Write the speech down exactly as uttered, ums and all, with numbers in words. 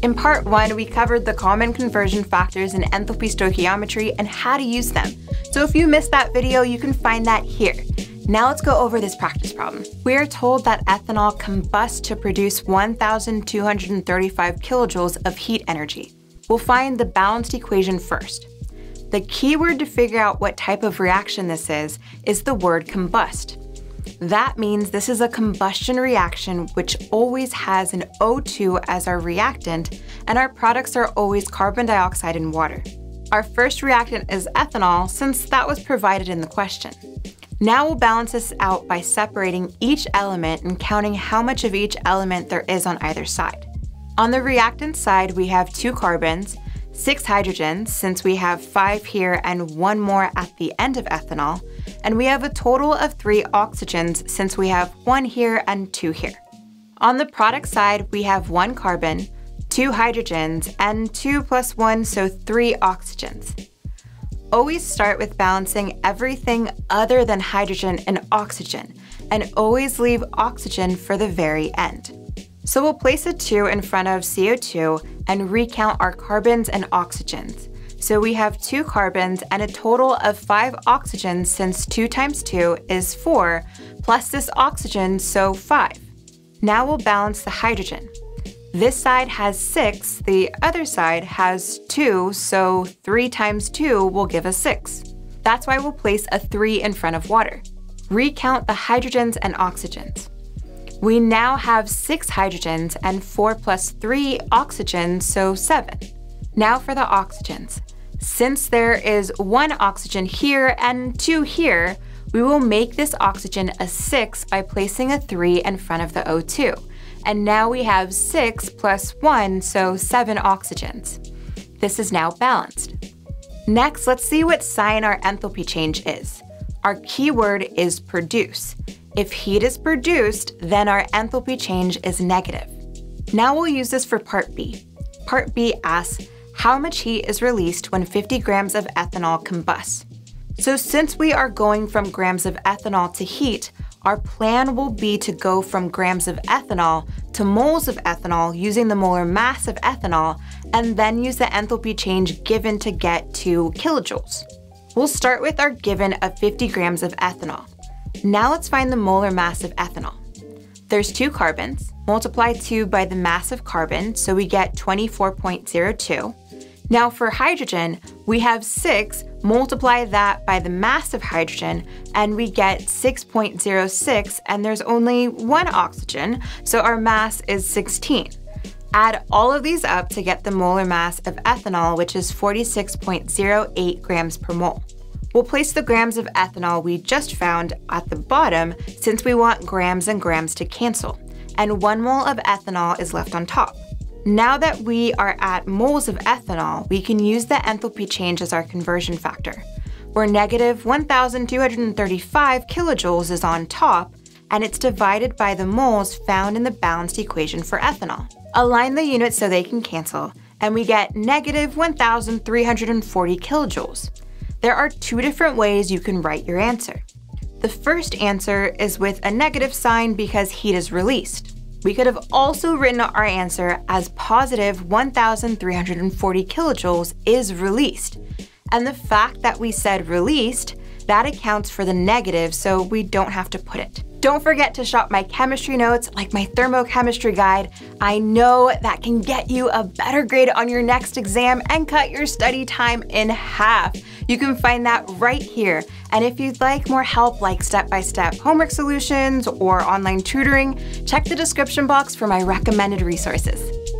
In part one, we covered the common conversion factors in enthalpy stoichiometry and how to use them. So if you missed that video, you can find that here. Now let's go over this practice problem. We are told that ethanol combusts to produce one thousand two hundred thirty-five kilojoules of heat energy. We'll find the balanced equation first. The key word to figure out what type of reaction this is, is the word combust. That means this is a combustion reaction which always has an O two as our reactant, and our products are always carbon dioxide and water. Our first reactant is ethanol, since that was provided in the question. Now we'll balance this out by separating each element and counting how much of each element there is on either side. On the reactant side, we have two carbons, six hydrogens, since we have five here and one more at the end of ethanol, and we have a total of three oxygens since we have one here and two here. On the product side, we have one carbon, two hydrogens, and two plus one, so three oxygens. Always start with balancing everything other than hydrogen and oxygen, and always leave oxygen for the very end. So we'll place a two in front of C O two and recount our carbons and oxygens. So we have two carbons and a total of five oxygens, since two times two is four, plus this oxygen, so five. Now we'll balance the hydrogen. This side has six, the other side has two, so three times two will give us six. That's why we'll place a three in front of water. Recount the hydrogens and oxygens. We now have six hydrogens and four plus three oxygens, so seven. Now for the oxygens. Since there is one oxygen here and two here, we will make this oxygen a six by placing a three in front of the O two. And now we have six plus one, so seven oxygens. This is now balanced. Next, let's see what sign our enthalpy change is. Our keyword is produce. If heat is produced, then our enthalpy change is negative. Now we'll use this for part B. Part B asks, how much heat is released when fifty grams of ethanol combusts? So since we are going from grams of ethanol to heat, our plan will be to go from grams of ethanol to moles of ethanol using the molar mass of ethanol, and then use the enthalpy change given to get to kilojoules. We'll start with our given of fifty grams of ethanol. Now let's find the molar mass of ethanol. There's two carbons, multiply two by the mass of carbon, so we get twenty-four point zero two. Now for hydrogen, we have six, multiply that by the mass of hydrogen, and we get six point zero six, and there's only one oxygen, so our mass is sixteen. Add all of these up to get the molar mass of ethanol, which is forty-six point zero eight grams per mole. We'll place the grams of ethanol we just found at the bottom, since we want grams and grams to cancel, and one mole of ethanol is left on top. Now that we are at moles of ethanol, we can use the enthalpy change as our conversion factor, where negative one thousand two hundred thirty-five kilojoules is on top, and it's divided by the moles found in the balanced equation for ethanol. Align the units so they can cancel, and we get negative one thousand three hundred forty kilojoules. There are two different ways you can write your answer. The first answer is with a negative sign because heat is released. We could have also written our answer as positive one thousand three hundred forty kilojoules is released. And the fact that we said released, that accounts for the negative, so we don't have to put it. Don't forget to shop my chemistry notes, like my thermochemistry guide. I know that can get you a better grade on your next exam and cut your study time in half. You can find that right here. And if you'd like more help, like step-by-step homework solutions or online tutoring, check the description box for my recommended resources.